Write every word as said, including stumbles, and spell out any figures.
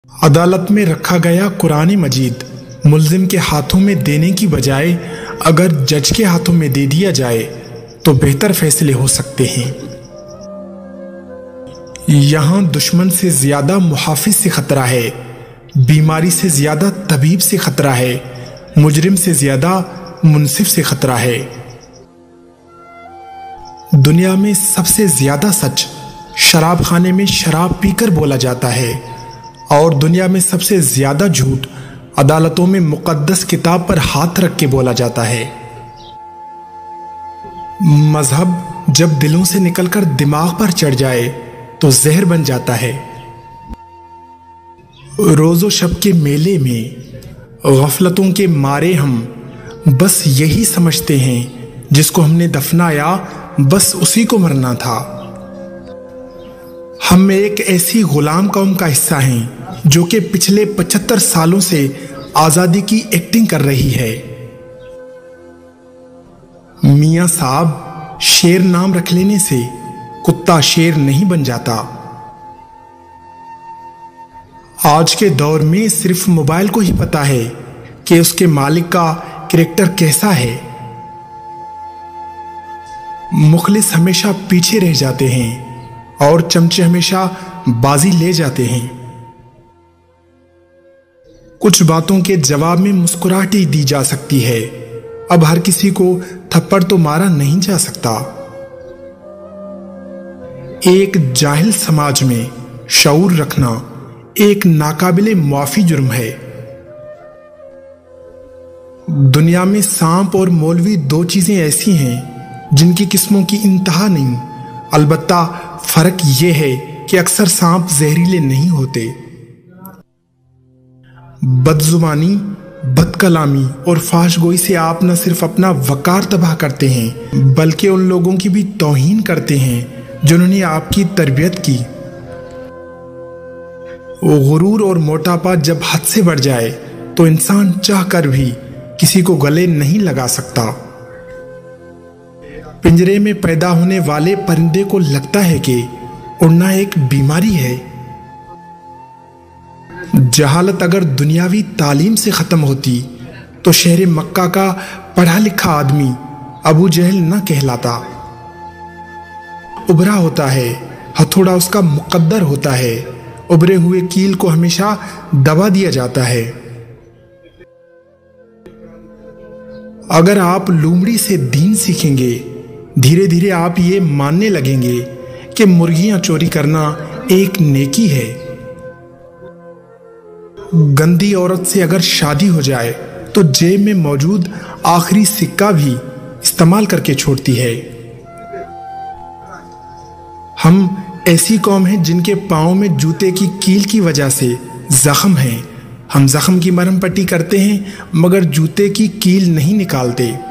عدالت میں رکھا گیا قرآن مجید ملزم کے ہاتھوں میں دینے کی بجائے اگر جج کے ہاتھوں میں دے دیا جائے تو بہتر فیصلے ہو سکتے ہیں۔ یہاں دشمن سے زیادہ محافظ سے خطرہ ہے، بیماری سے زیادہ طبیب سے خطرہ ہے، مجرم سے زیادہ منصف سے خطرہ ہے۔ دنیا میں سب سے زیادہ سچ شراب خانے میں شراب پی کر بولا جاتا ہے، اور دنیا میں سب سے زیادہ جھوٹ عدالتوں میں مقدس کتاب پر ہاتھ رکھ کے بولا جاتا ہے۔ مذہب جب دلوں سے نکل کر دماغ پر چڑھ جائے تو زہر بن جاتا ہے۔ روز و شب کے میلے میں غفلتوں کے مارے ہم بس یہی سمجھتے ہیں جس کو ہم نے دفنایا بس اسی کو مرنا تھا۔ ہم ایک ایسی غلام قوم کا حصہ ہیں جو کہ پچھلے پچہتر سالوں سے آزادی کی ایکٹنگ کر رہی ہے۔ میاں صاحب، شیر نام رکھ لینے سے کتا شیر نہیں بن جاتا۔ آج کے دور میں صرف موبائل کو ہی پتا ہے کہ اس کے مالک کا کریکٹر کیسا ہے۔ مخلص ہمیشہ پیچھے رہ جاتے ہیں اور چمچے ہمیشہ بازی لے جاتے ہیں۔ کچھ باتوں کے جواب میں مسکراہٹ ہی دی جا سکتی ہے، اب ہر کسی کو تھپڑ تو مارا نہیں جا سکتا۔ ایک جاہل سماج میں شعور رکھنا ایک ناقابل معافی جرم ہے۔ دنیا میں سانپ اور مولوی دو چیزیں ایسی ہیں جن کی قسموں کی انتہا نہیں، البتہ فرق یہ ہے کہ اکثر سانپ زہریلے نہیں ہوتے۔ بد زبانی، بد کلامی اور فحش گوئی سے آپ نہ صرف اپنا وقار تباہ کرتے ہیں بلکہ ان لوگوں کی بھی توہین کرتے ہیں جنہوں نے آپ کی تربیت کی۔ غرور اور موٹاپا جب حد سے بڑھ جائے تو انسان چاہ کر بھی کسی کو گلے نہیں لگا سکتا۔ پنجرے میں پیدا ہونے والے پرندے کو لگتا ہے کہ اڑنا ایک بیماری ہے۔ جہالت اگر دنیاوی تعلیم سے ختم ہوتی تو شہر مکہ کا پڑھا لکھا آدمی ابو جہل نہ کہلاتا۔ ابھرا ہوتا ہے، ہتھوڑا اس کا مقدر ہوتا ہے، ابھرے ہوئے کیل کو ہمیشہ دبا دیا جاتا ہے۔ اگر آپ لومڑی سے دین سیکھیں گے، دھیرے دھیرے آپ یہ ماننے لگیں گے کہ مرغیاں چوری کرنا ایک نیکی ہے۔ گندی عورت سے اگر شادی ہو جائے تو جیب میں موجود آخری سکہ بھی استعمال کر کے چھوڑتی ہے۔ ہم ایسی قوم ہیں جن کے پاؤں میں جوتے کی کیل کی وجہ سے زخم ہیں۔ ہم زخم کی مرہم پٹی کرتے ہیں مگر جوتے کی کیل نہیں نکالتے۔